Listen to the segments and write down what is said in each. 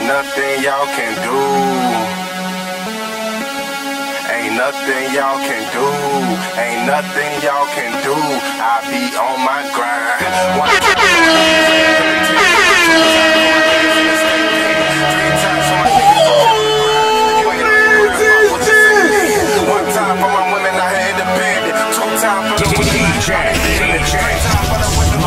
nothing y'all can do. Ain't nothing y'all can do. Ain't nothing y'all can do. I be on my grind. One time for my women, I had to bend it. 2 times for the women, I had to bend it. 3 times for the women,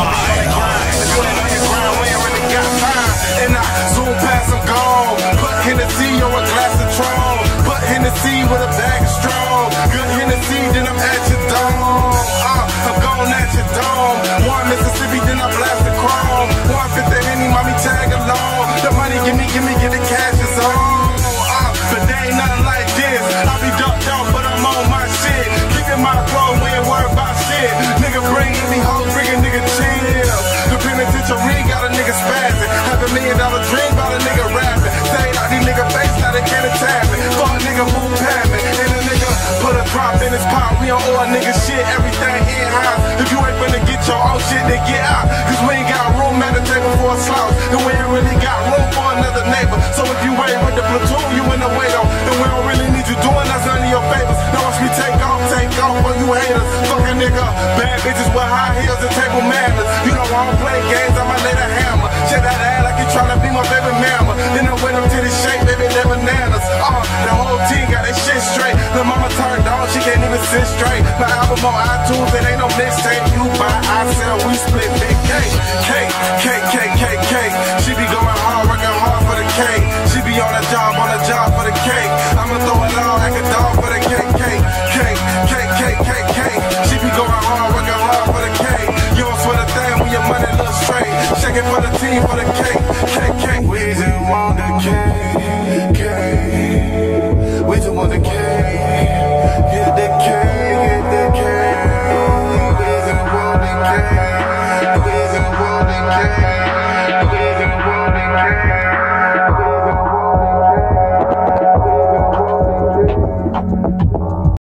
and I zoom past them gone. Put Hennessy or a glass of Tron. Put Hennessy with a bag of strong. Good Hennessy, then I'm at your dome. I'm gone at your dome. One Mississippi, then I blast the chrome. 150 Henny, mommy tag along. The money, give the cash is on. But they ain't nothing like this. I be ducked out, but I'm on my shit. Keeping my flow, we ain't worried about shit. Nigga bring any hoes, bring a nigga chill. The penitentiary got a nigga spazzing. Have $1 million dream about a nigga rapping. Say out these nigga face, now they can't attack me. Fuck a nigga move past me. And a nigga put a drop in his pot. We on all nigga shit, everything in-house. If you ain't finna get your own shit, then get out. Cause we ain't got room at the table for a slouch. And we ain't really got room for another neighbor. So if you ain't with the platoon, you in the way though. And we don't really need you doing us none of your favors. Now watch me take off for you haters. Fuck a nigga, bad bitches with high heels and table manners. You know I don't play games, I'ma lay the hammer. Shake that ass like you tryna be my baby mama. Then I went up to the shape, baby, they bananas. The whole team got that shit straight. The mama turned on, she can't even sit straight. My album on iTunes, it ain't no mixtape. You buy, I sell, we split big cake. Cake. She be going hard, working hard for the cake. She be on a job for the cake. I'ma throw it all like a dog for the cake. She be going hard, working hard for the cake. You don't sweat a thing when your money looks straight. Shake it for the team, for the cake.